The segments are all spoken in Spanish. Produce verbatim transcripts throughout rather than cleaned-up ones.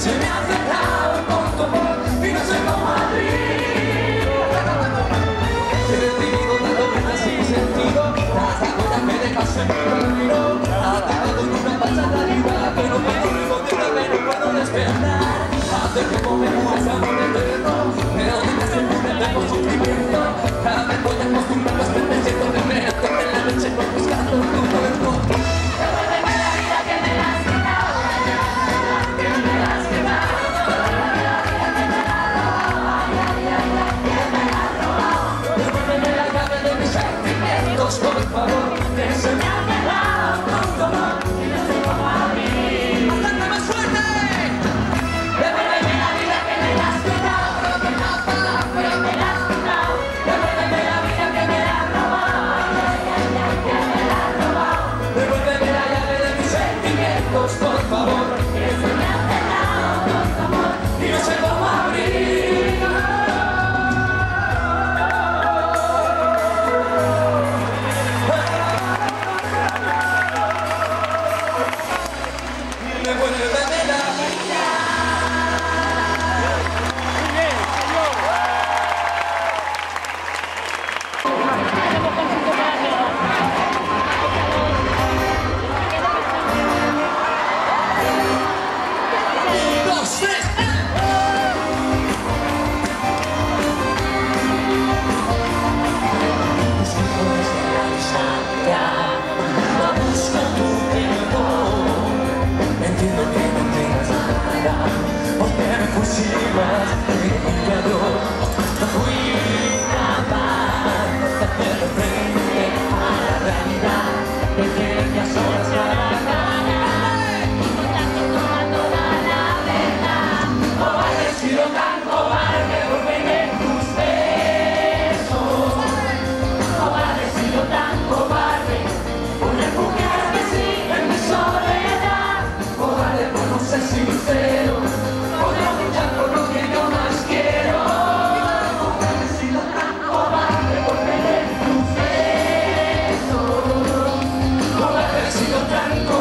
se me ha cerrado con tu amor y no sé cómo abrir. He recibido tanto pena sin sentido, las aguas me dejas en mi camino, atrapado en una falsa realidad que no puedo revolverme, no puedo despertar. Hace tiempo me mueves amor eterno, pero dejas en un eterno sufrimiento. Cada vez voy acostumbrando a este desierto de mente, en la noche voy buscando tu cuerpo. Devuélveme la vida que me la has quitado, que me la has quitado. Devuélveme la vida que me la has robado, ay, ay, ay, ay, que me la has robado. Devuélveme la llave de mis sentimientos, por favor, que se me ha cerrado con tu amor y no sé cómo abrir. ¡Bastante más fuerte! Devuélveme la vida que me la has quitado, pero que me has quitado, pero que me la has quitado. Devuélveme la vida que me la has robado, ay, ay, ay, ay, que me la has robado. Devuélveme la llave de mis sentimientos, por favor, que se me ha cerrado con tu amor y no sé cómo abrir. Devuélveme la vida. Dos, tres, busco desde la distancia, no busco tu perdón. Entiendo que no tengas nada, porque me fusilas de mi calor. No fui capaz de hacerle frente a la realidad, de que ya solas para ganar, contacto con toda la verdad. Cobarde, he sido tan cobarde por perder tus besos. Cobarde, he sido tan cobarde por refugiarme así en mi soledad. Cobarde por no ser sincero, por no luchar por lo que yo más quiero. Cobarde, he sido tan cobarde por perder tus besos. Cobarde, he sido tan cobarde.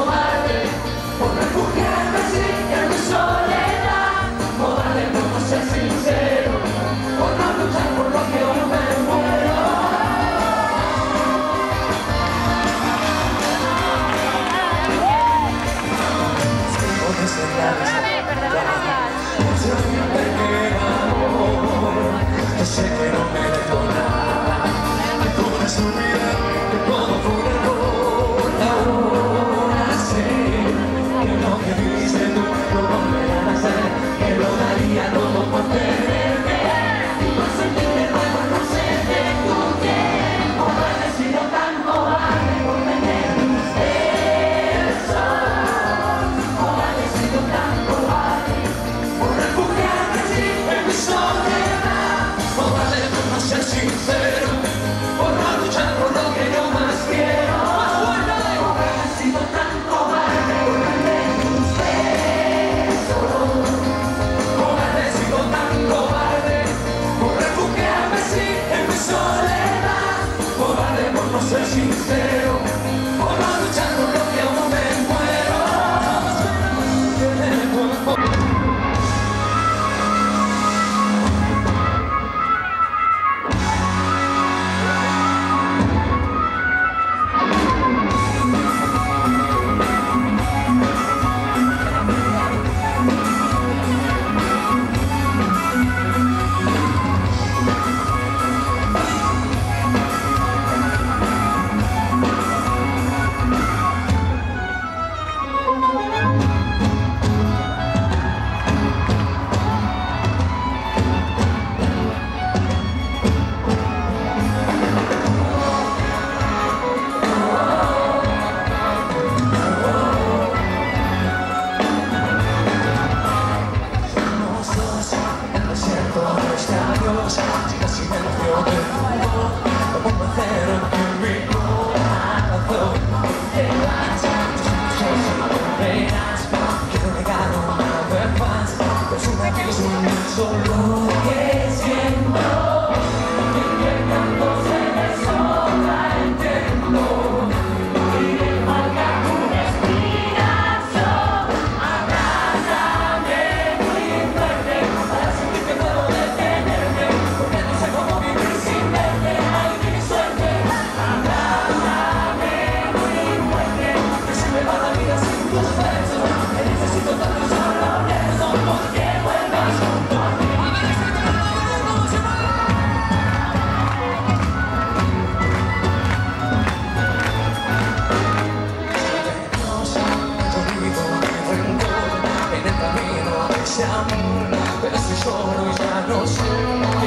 Pero si lloro ya no sé qué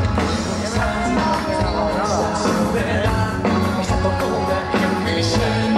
esa tortura que me llena.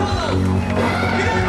todos.